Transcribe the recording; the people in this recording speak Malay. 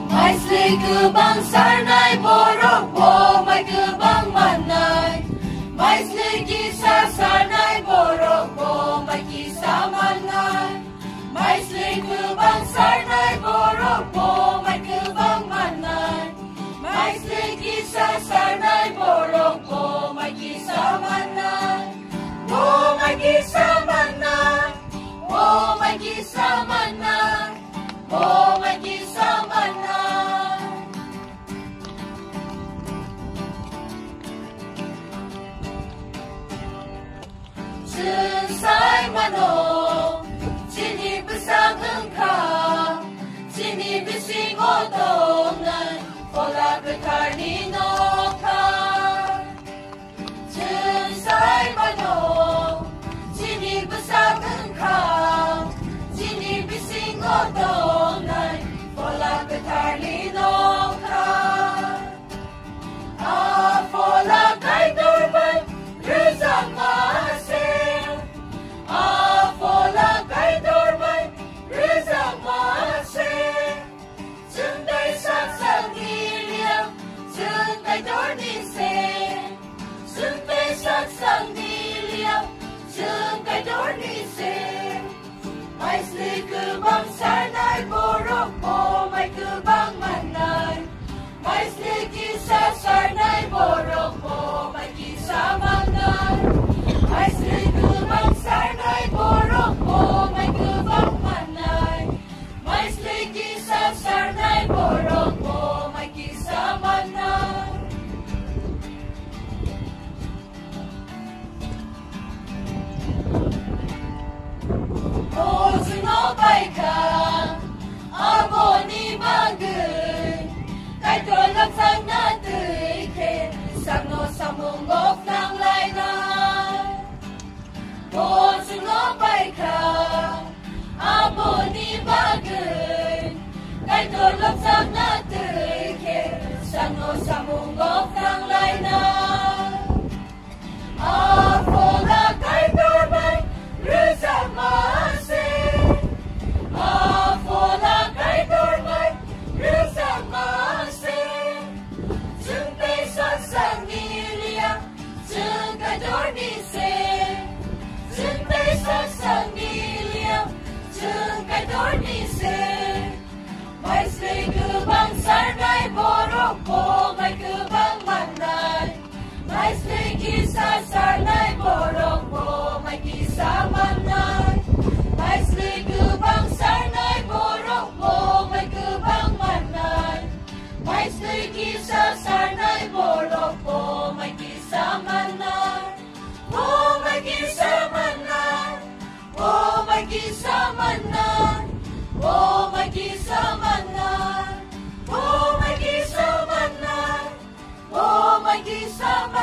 Maisli kubang sarnay borok bo may kubang manay. Maisli kisah sarnay borok bo may kisah manay. Maisli kubang sarnay borok bo may kubang manay. Maisli kisah sarnay borok bo may kisah manay. Bo may kisah manay. Bo may kisah manay. Bo may kisah manay. Sensai mano, sini besang engkau, sini bising odongan, pola berkarnino kau. Sensai mano, sini besang engkau, sini bising odongan, pola berkarnino kau. Pola kai dorban, rezang masih. Pola kai dorban, rezang masih. Sendai saksang diliam, sendai dornise. Sendai saksang diliam, sendai dornise. Maisli kubang sarnay borok bo may kubang manay. Maisli kisah sarnay borok bo may kisah manay. Maisli kubang sarnay borok bo may kubang manay. Maisli kisah sarnay borok bo may kisah manay. O sinopay ka, abo ni bagay, kay tulog sang natike, sagno sa munggok ng laylan. O sinopay ka, abo ni bagay, kay tulog sang natike, sagno sa munggok ng laylan. Pola kay dorban, rezang masih. Pola kay dorban, rezang masih. Sungkai saksang diliam, sungkai dornise. Sungkai saksang diliam, sungkai dornise. Maisli kubang sarnay borok bo may kubang manay. Maisli kisah sarnay borok bo may kisah manay. Maisli kubang sarnay borok bo may kubang manay. Maisli kisah sarnay borok bo may kisah manay. Bo may kisah manay. Bo may kisah manay. Bo may kisah manay. Bo may kisah manay. Bo may kisah manay.